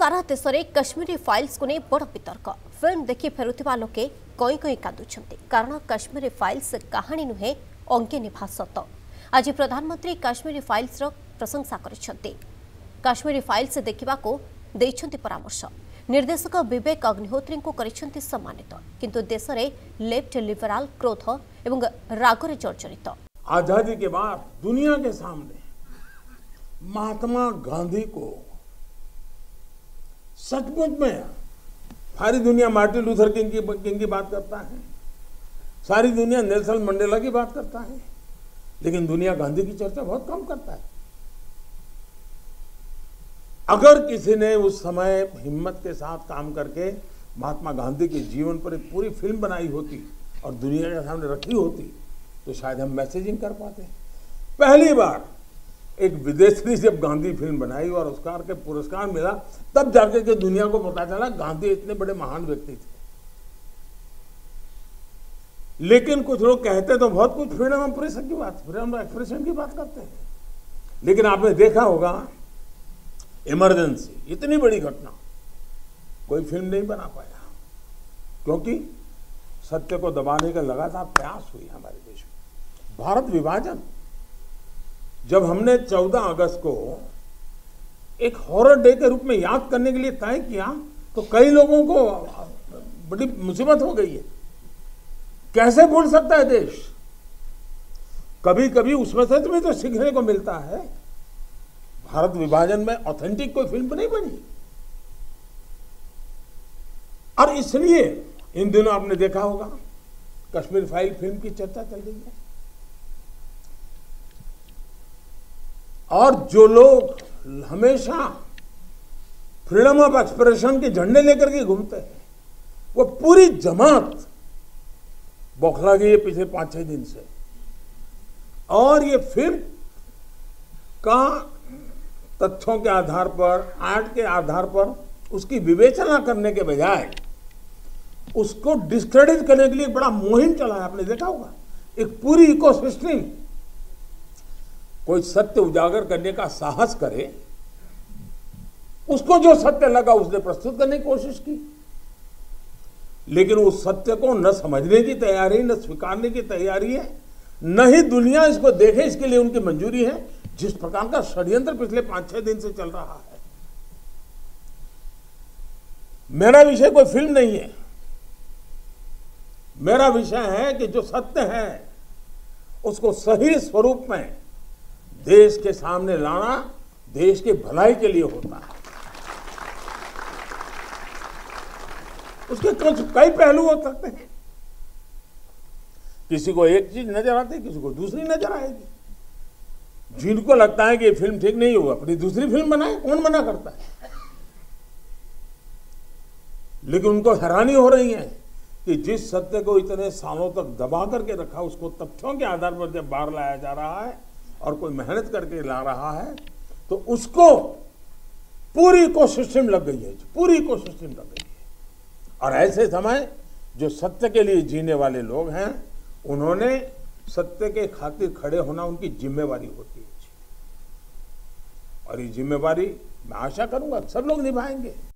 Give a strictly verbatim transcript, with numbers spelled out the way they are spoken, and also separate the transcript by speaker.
Speaker 1: सारा देश में कश्मीरी फाइल्स को नहीं बड़ वितर्क फिल्म देखि फेरुवा लोके कई कई कांदुछंती कारण कश्मीरी फाइल्स कहानी नुहे अंगे निभा सत। आज प्रधानमंत्री कश्मीरी फाइल्स रो प्रशंसा करिसेंती। कश्मीरी फाइल्स देखा देइछंती परामर्श। निर्देशक विवेक अग्निहोत्री को करिसेंती सम्मानित किंतु देश में लेफ्ट लिबराल क्रोध एवं रागरे जर्जरित।
Speaker 2: आजादी के बाद दुनिया के सामने महात्मा गांधी को सचमुच में सारी दुनिया मार्टिन लूथर किंग की, किंग की बात करता है, सारी दुनिया नेल्सन मंडेला की बात करता है, लेकिन दुनिया गांधी की चर्चा बहुत कम करता है। अगर किसी ने उस समय हिम्मत के साथ काम करके महात्मा गांधी के जीवन पर एक पूरी फिल्म बनाई होती और दुनिया के सामने रखी होती तो शायद हम मैसेजिंग कर पाते। पहली बार एक विदेशी जब गांधी फिल्म बनाई और ऑस्कर के पुरस्कार मिला तब जाकर के दुनिया को पता चला गांधी इतने बड़े महान व्यक्ति थे। लेकिन कुछ लोग कहते तो बहुत कुछ फ्रीडम ऑफ प्रेस की बात, फ्रीडम ऑफ एक्सप्रेशन की बात करते हैं, लेकिन आपने देखा होगा इमरजेंसी इतनी बड़ी घटना कोई फिल्म नहीं बना पाया क्योंकि सत्य को दबाने का लगातार प्रयास हुई हमारे देश में। भारत विभाजन जब हमने चौदह अगस्त को एक हॉरर डे के रूप में याद करने के लिए तय किया तो कई लोगों को बड़ी मुसीबत हो गई है। कैसे भूल सकता है देश? कभी कभी उसमें से भी तो सीखने को मिलता है। भारत विभाजन में ऑथेंटिक कोई फिल्म नहीं बनी और इसलिए इन दिनों आपने देखा होगा कश्मीर फाइल फिल्म की चर्चा चल रही है और जो लोग हमेशा फ्रीडम ऑफ एक्सप्रेशन के झंडे लेकर के घूमते हैं वो पूरी जमात बौखला गई है पिछले पांच छह दिन से। और ये फिल्म का तथ्यों के आधार पर, आर्ट के आधार पर उसकी विवेचना करने के बजाय उसको डिस्क्रेडिट करने के लिए बड़ा मुहिम चला है। आपने देखा होगा एक पूरी इकोसिस्टम कोई सत्य उजागर करने का साहस करे, उसको जो सत्य लगा उसने प्रस्तुत करने की कोशिश की, लेकिन उस सत्य को न समझने की तैयारी, न स्वीकारने की तैयारी है, न ही दुनिया इसको देखे इसके लिए उनकी मंजूरी है। जिस प्रकार का षड्यंत्र पिछले पांच छह दिन से चल रहा है। मेरा विषय कोई फिल्म नहीं है, मेरा विषय है कि जो सत्य है उसको सही स्वरूप में देश के सामने लाना देश की भलाई के लिए होता है। उसके कुछ कई पहलू हो सकते हैं, किसी को एक चीज नजर आती है, किसी को दूसरी नजर आएगी। जिनको लगता है कि ये फिल्म ठीक नहीं होगा अपनी दूसरी फिल्म बनाए, कौन मना करता है? लेकिन उनको हैरानी हो रही है कि जिस सत्य को इतने सालों तक दबा करके रखा उसको तथ्यों के आधार पर जब बाहर लाया जा रहा है और कोई मेहनत करके ला रहा है तो उसको पूरी इकोसिस्टम लग गई है, पूरी इकोसिस्टम लग गई है। और ऐसे समय जो सत्य के लिए जीने वाले लोग हैं उन्होंने सत्य के खातिर खड़े होना उनकी जिम्मेवारी होती है और ये जिम्मेवारी मैं आशा करूंगा सब लोग निभाएंगे।